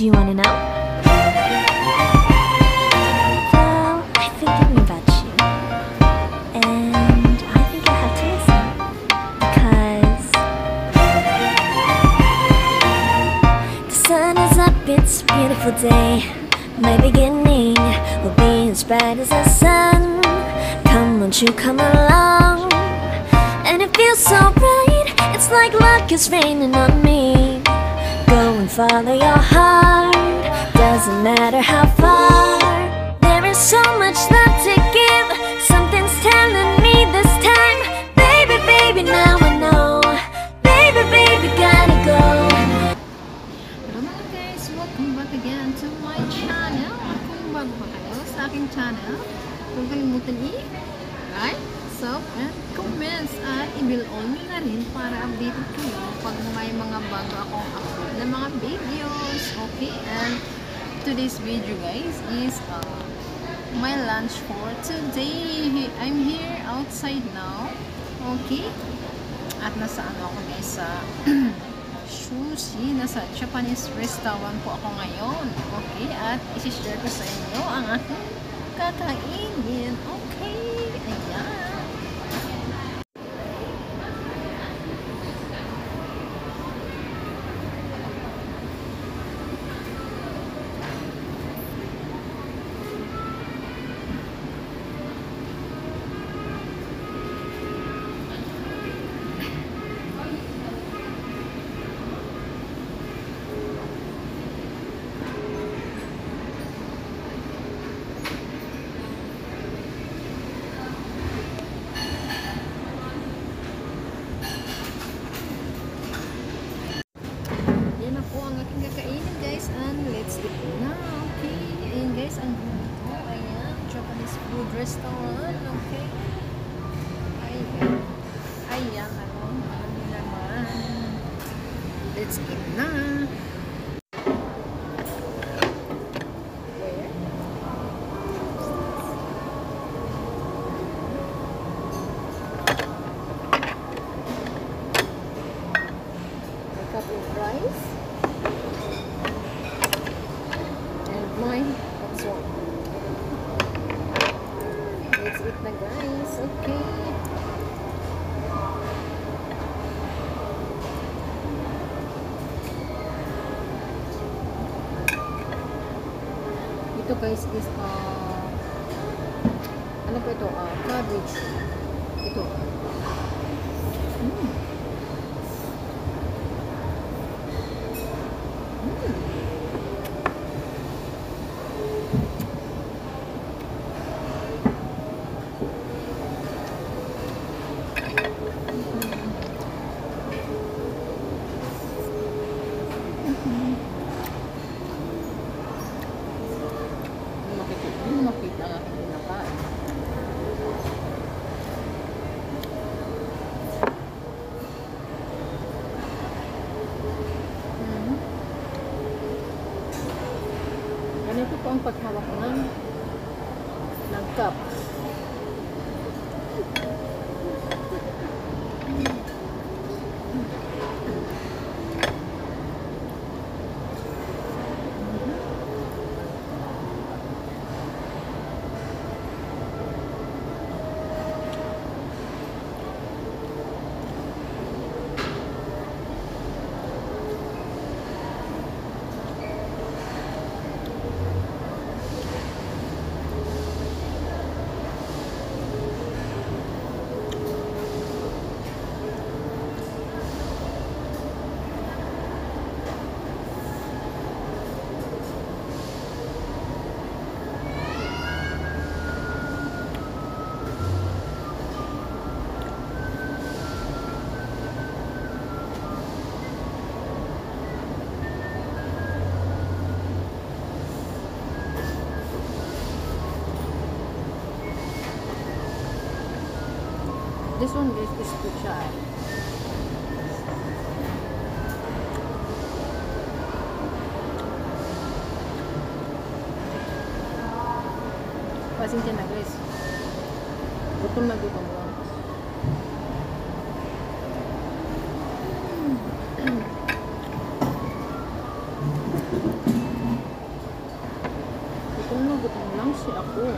Do you wanna know? Well, I've been thinking about you, and I think I have to listen, because the sun is up, it's a beautiful day. My beginning will be as bright as the sun. Come, won't you come along? And it feels so bright, it's like luck is raining on me. Go and follow your heart, doesn't matter how far. There is so much love to give, something's telling me this time. Baby, baby, now I know. Baby, baby, gotta go. Hello mga guys, welcome back again to my channel. Kung bago pa kayo sa aking channel, huwag kalimutan i-like, sub, and comments, at i-bell all nyo na rin para updated kayo pag may mga bago akong upload na mga videos. Okay, and today's video guys is my lunch for today. I'm here outside now. Okay, at nasa ako guys, sa sushi, nasa Japanese restaurant po ako ngayon. Okay, at isi-share ko sa inyo ang aking kakainin. Okay, ayan. Restaurant, okay. Ayan, ano naman. Let's eat na. A cup of rice and my absorb. Let's eat na guys, okay. Ito guys is ano pa ito? Cabbage. Ito. Makita ang aking pinakain. Ganito po ang paghawak ng cup. This one is to try. Pasensya na guys. Gutom na gutom lang. Oh.